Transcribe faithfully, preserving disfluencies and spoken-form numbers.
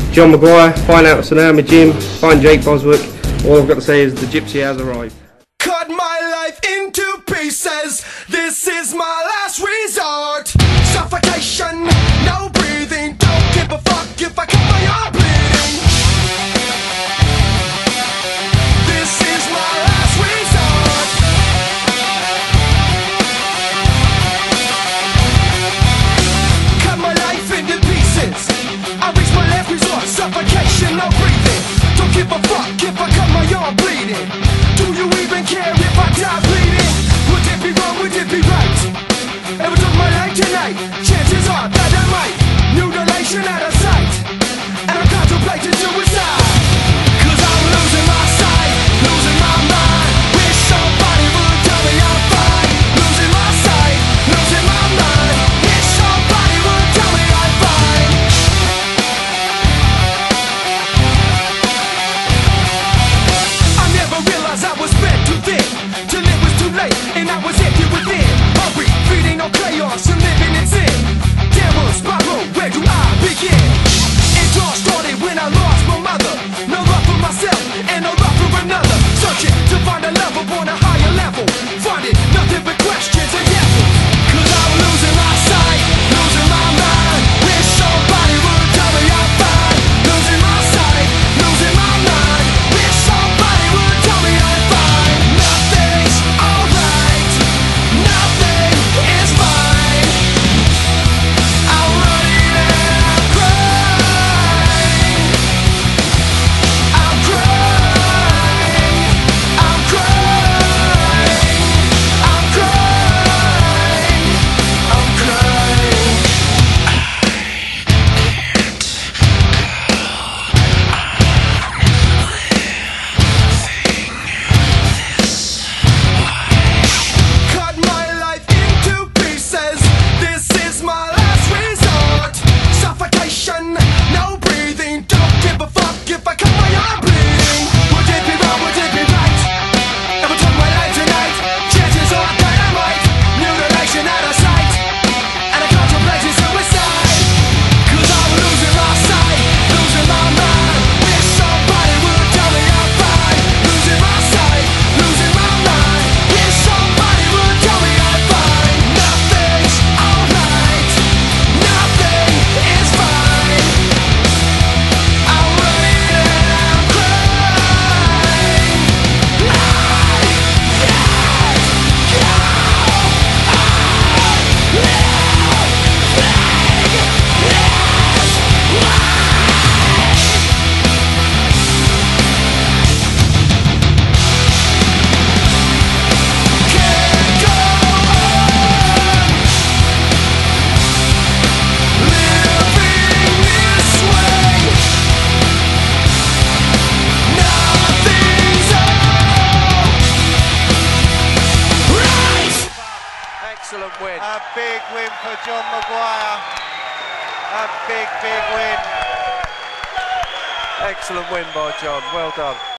John Maguire, find out Tsunami Gym, find Jake Boswick. All I've got to say is the gypsy has arrived. Cut my life into pieces, this is my last resort. Suffocation, no breathing, don't give a fuck if I cut my arm bleeding. This is my last resort. Cut my life into pieces, I reach my last resort. Suffocation, no breathing, don't give a fuck if I cut my arm bleeding. Do you even care if I die bleeding? Would it be wrong, would it be right? Ever took my life tonight? Chances are that I might. Mutilation out of sight, and I'm contemplating suicide. Cause I'm losing my sight, losing my mind. Wish somebody would tell me I'm fine. Losing my sight, losing my mind. Wish somebody would tell me I'm fine. I never realized I was spread too thin, till it was too late and I was empty within. Hungry, feeding on chaos and living in sin. Downward spiral, where do I begin? It all started when I lost my mother. No love for myself and no love for another. Searching to find a love upon a higher level. Finding nothing but questions and devils. Cause I'm losing my sight, losing my mind. Wish somebody would tell me I'm fine. Losing my sight, losing my mind. Wish somebody would tell me I'm fine. Nothing's alright, nothing is fine. I'm running and I'm crying. I'm crying, I'm crying, I'm crying, I'm crying. Cut my life into pieces, this is my last resort. Suffocation, no breathing, don't give a fuck if I cut my arm bleeding. Would it be wrong, would it be right? Ever took my life tonight? Chances are that I might. Mutilation out of sight, and I contemplate suicide. Cause I'm losing my sight, losing my mind. Wish somebody would tell me I'm fine. Losing my sight, losing my mind. Wish somebody would tell me I'm fine. Nothing's alright, nothing is fine. I'm running and I'm crying. Can't go on living this way. Nothing's alright. Excellent win. A big win for John Maguire. A big, big win. Excellent win by John. Well done.